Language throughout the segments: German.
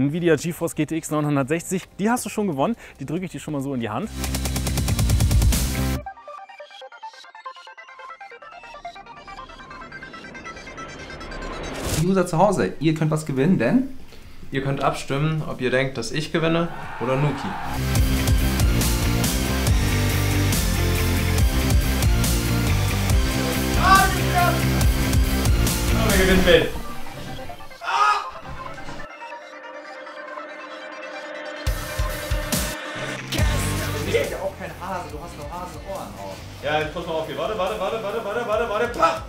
Nvidia GeForce GTX 960. Die hast du schon gewonnen. Die drücke ich dir schon mal so in die Hand. User zu Hause, ihr könnt was gewinnen, denn ihr könnt abstimmen, ob ihr denkt, dass ich gewinne oder Nuki. Wer gewinnt will. Du bist ja auch kein Hase, du hast nur Hasenohren auch. Ja, jetzt pass mal auf hier. Warte. Pah!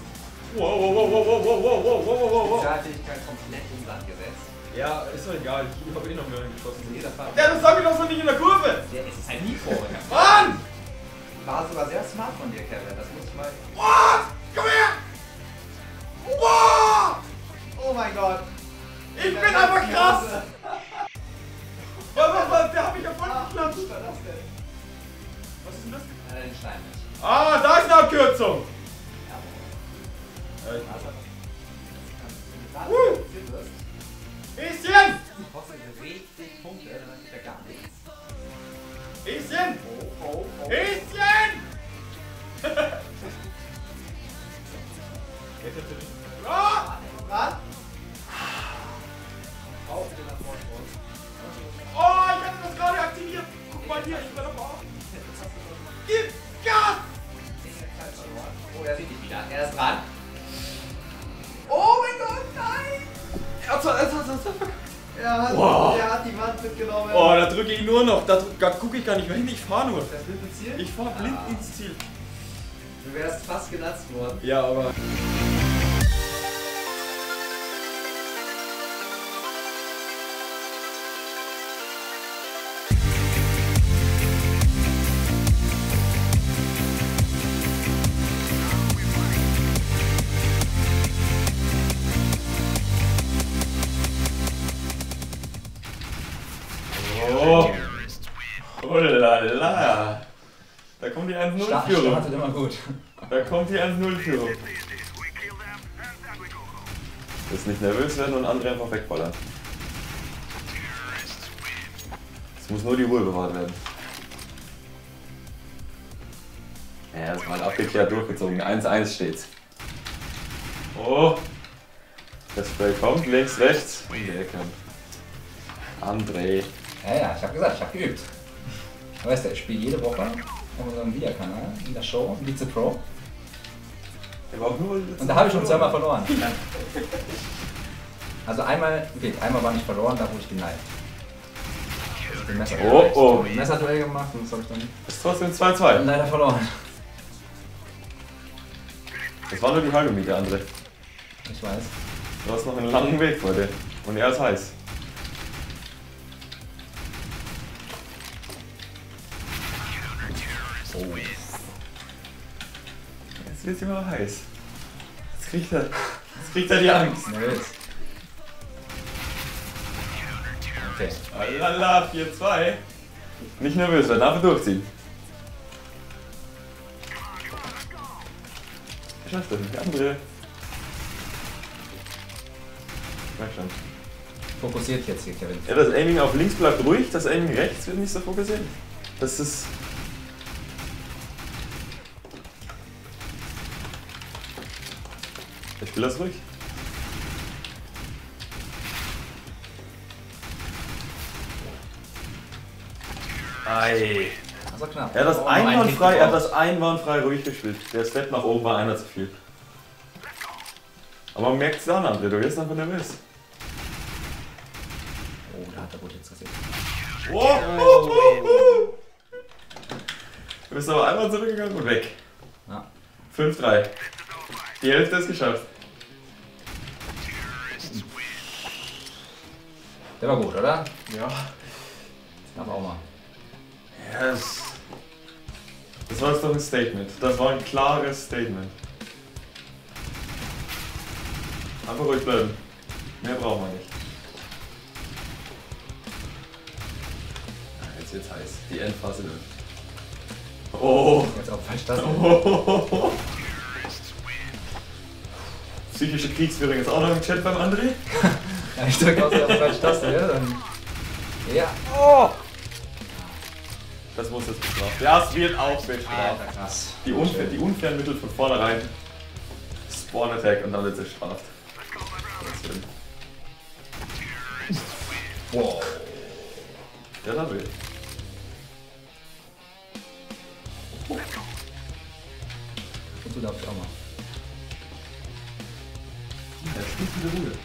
Wow. Sozialfähigkeit komplett ins Land gesetzt. Ja, ist doch egal. Ich habe eh noch mehr geschossen. Jeder Fall. Ja, das sag ich doch so nicht in der Kurve. Der ist ein Nitro. Mann! War sogar sehr smart von dir, Kevin. Das muss ich mal. What? Komm her! Wow! Oh mein Gott. Ich bin einfach krass! Was? Der hat mich ja voll geklatscht. Was ist das denn? Was ist denn das? Ein Stein. Ah, da ist eine Abkürzung! Bisschen! Kostet richtig Punkte, dann ist ja gar nichts. Bisschen! Oh. Bisschen! Ah! Was? Oh, ich hatte das gerade aktiviert! Guck mal hier, ich bin doch auf! Gib Gas! Oh, er sieht dich wieder. Er ist dran. Oh mein Gott, nein! Er hat die Wand mitgenommen. Oh, da drücke ich nur noch. Da gucke ich gar nicht mehr hin, ich fahre nur. Das blinde Ziel? Ich fahre blind ins Ziel. Du wärst fast genatzt worden. Ja, aber... Oh la la. Da kommt die 1-0-Führung. Startet immer gut. Da kommt die 1-0-Führung. Jetzt nicht nervös werden und andere einfach wegballern. Es muss nur die Ruhe bewahrt werden. Ja, das ist mal abgeklärt durchgezogen. 1-1 steht's. Oh! Das Spray kommt, links, rechts. In die Ecke. André. Ja, ich hab gesagt, ich hab geübt. Du weißt ja, ich spiele jede Woche auf unserem Videokanal in der Show, Vize Pro. Und da habe ich schon zweimal verloren. Also einmal war nicht verloren, da wurde ich geneigt. Den Messerduell gemacht und das habe ich dann Das ist trotzdem 2-2. leider verloren. Das war nur die halbe Miete, André. Ich weiß. Du hast noch einen langen Weg vor dir. Und er ist heiß. Oh. Jetzt wird es immer heiß. Jetzt kriegt er die Angst. Nervös. Okay. Alala, 4-2. Nicht nervös, weil dafür durchziehen. Er schafft das nicht, André. Merk schon. Fokussiert jetzt hier, Kevin. Ja, das Aiming auf links bleibt ruhig, das Aiming rechts wird nicht so fokussiert. Das ist... Ich will das ruhig. Ei. Also knapp. Er hat das einwandfrei ruhig gespielt. Der Step nach oben war einer zu viel. Aber man merkt es dann, André, du wirst einfach nervös. Oh, da hat er gut jetzt gesehen. Oh. Du bist aber einmal zurückgegangen und weg. Ja. 5-3. Die Hälfte ist geschafft. Der war gut, oder? Ja. Aber auch mal. Yes. Das war jetzt doch ein Statement. Das war ein klares Statement. Einfach ruhig bleiben. Mehr brauchen wir nicht. Jetzt wird's heiß. Die Endphase läuft. Oh! Jetzt auch falsch das. Oh. Psychische Kriegsführung ist auch noch im Chat beim André. Ja, ich drücke aus der falschen Taste, ja? Dann ja. Oh! Das muss jetzt bestraft. Ja, es wird auch bestraft. Alter, krass. Die unfairen Mittel von vornherein. Spawn Attack und dann wird es bestraft. Wow. Ja, da will. Und du darfst auch mal. Ja, spielt diese Ruhe.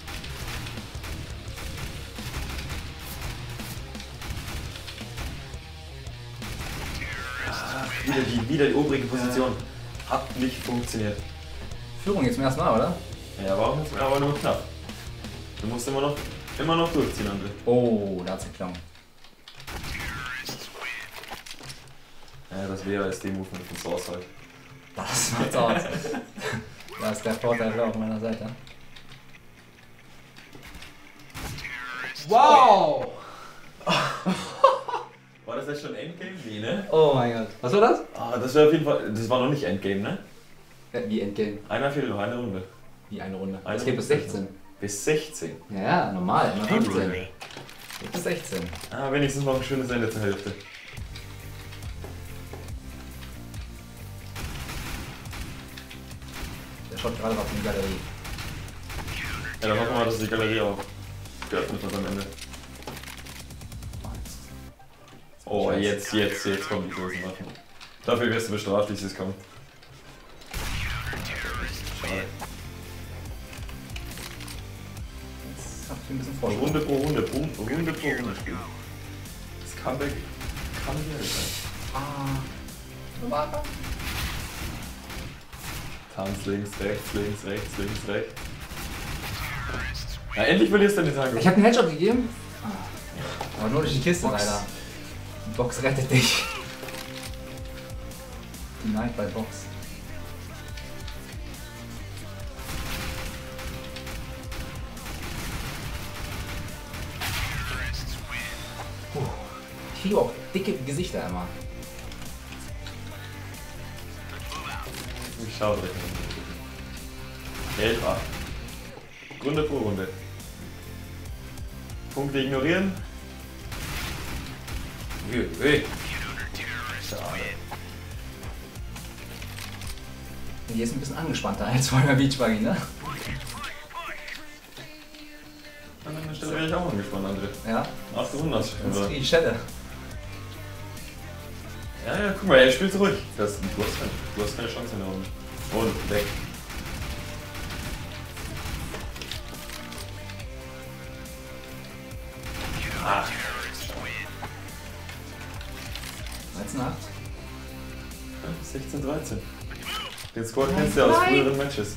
Wieder die obrige Position. Hat nicht funktioniert. Führung jetzt zum ersten Mal, oder? Ja, aber nur knapp. Du musst immer noch durchziehen, André. Oh, da hat's geklungen. Ja, das WASD-Movement von Source halt. Das macht's aus. Da ist der Vorteil auf meiner Seite. Wow! War das jetzt schon Endgame? Nee, ne? Oh mein Gott. Was war das? Ah, das wäre auf jeden Fall. Das war noch nicht Endgame, ne? Wie Endgame? Einer fehlt noch, eine Runde. Wie eine Runde. Eine Es geht bis 16. Bis 16. Ja, normal, immer 15. Geht bis 16. Ah, wenigstens noch ein schönes Ende zur Hälfte. Der schaut gerade auf die Galerie. Ja, dann hoffen wir mal, dass die Galerie auch geöffnet wird am Ende. Oh, jetzt kommen die großen Waffen. Dafür wirst du bestraft, wie es kommt. Schade. Jetzt hab ich ein bisschen Vorsprung. Runde pro Runde spielen. Das Comeback kann nicht sein. Tanz links, rechts. Ja, endlich verlierst du den Tag. Ich hab einen Headshot gegeben. Aber nur durch die Kiste leider. Die Box rettet dich. Die Nightball Box. Ich kriege auch dicke Gesichter immer. Ich schau direkt. 11 8. Runde pro Runde. Punkte ignorieren. Schade. Die ist ein bisschen angespannter als vor der Beachbuggy, ne? An der Stelle wäre ich auch angespannt, André. Ja. 8 Runden hast du Das ist schon. die Schelle. Ja, guck mal, er spielt zurück. Du hast keine Chance in der Runde. Und weg. Ach. 13-8. 16, 13. Den Score kennst du ja aus früheren Matches.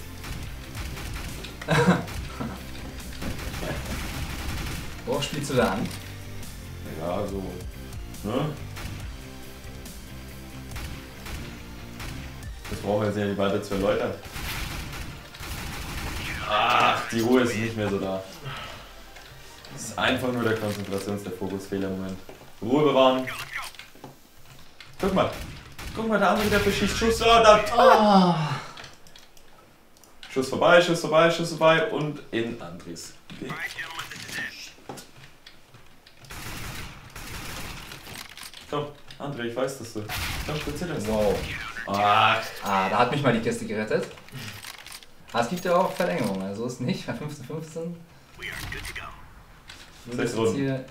Worauf spielst du da an? Ja, so. Ne? Das brauchen wir jetzt ja nicht weiter zu erläutern. Ach, die Ruhe ist nicht mehr so da. Das ist einfach nur der der Fokusfehler im Moment. Ruhe bewahren. Guck mal, der andere, der verschießt Schuss. Oh, da. Schuss vorbei und in Andres. Okay. Komm, André, ich weiß, dass du. Komm, spazier das. Wow. Ach. Da hat mich mal die Kiste gerettet. Es gibt ja auch Verlängerungen, also ist nicht bei 15-15. 6 Runden. Hier...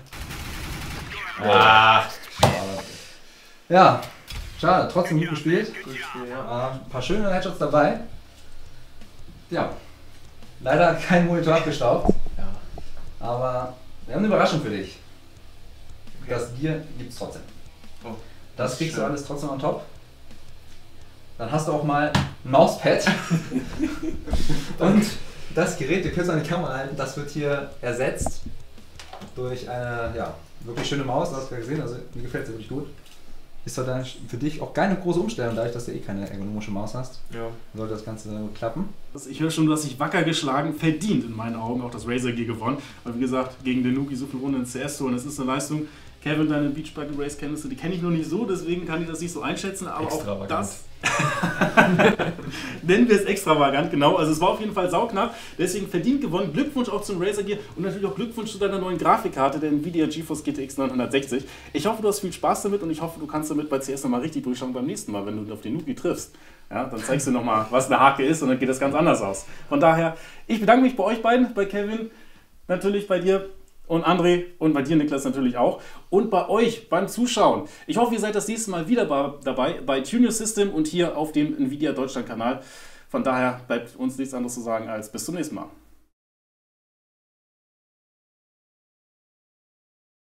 Ach. Ja, schade, trotzdem gut gespielt. Ein paar schöne Headshots dabei. Ja, leider kein Monitor abgestaubt. Ja. Aber wir haben eine Überraschung für dich. Das Gear gibt's trotzdem. Oh, das kriegst schön. du alles trotzdem on top. Dann hast du auch mal ein Mauspad. Und das Gerät, du kannst an die Kamera halten, das wird hier ersetzt durch eine wirklich schöne Maus. Das hast du ja gesehen, also mir gefällt es wirklich gut. Ist doch dann für dich auch keine große Umstellung, dadurch, dass du eh keine ergonomische Maus hast. Ja. Sollte das Ganze dann gut klappen. Ich höre schon, du hast dich wacker geschlagen, verdient in meinen Augen auch das Razer Gear gewonnen. Weil wie gesagt, gegen den Nuki so viel Runden in CS zu holen, das ist eine Leistung. Kevin, deine Beach Buggy Race Kenntnisse, die kenne ich noch nicht so, deswegen kann ich das nicht so einschätzen, aber auch das nennen wir es extravagant, genau. Also es war auf jeden Fall sauknapp, deswegen verdient gewonnen. Glückwunsch auch zum Razer Gear und natürlich auch Glückwunsch zu deiner neuen Grafikkarte, der Nvidia GeForce GTX 960. Ich hoffe, du hast viel Spaß damit und ich hoffe, du kannst damit bei CS nochmal richtig durchschauen beim nächsten Mal, wenn du auf den Nuki triffst. Ja, dann zeigst du nochmal, was eine Hake ist und dann geht das ganz anders aus. Von daher, ich bedanke mich bei euch beiden, bei Kevin, natürlich bei dir und André und bei dir, Niklas, natürlich auch. Und bei euch beim Zuschauen. Ich hoffe, ihr seid das nächste Mal wieder dabei bei Tune Your System und hier auf dem Nvidia Deutschland Kanal. Von daher bleibt uns nichts anderes zu sagen als bis zum nächsten Mal.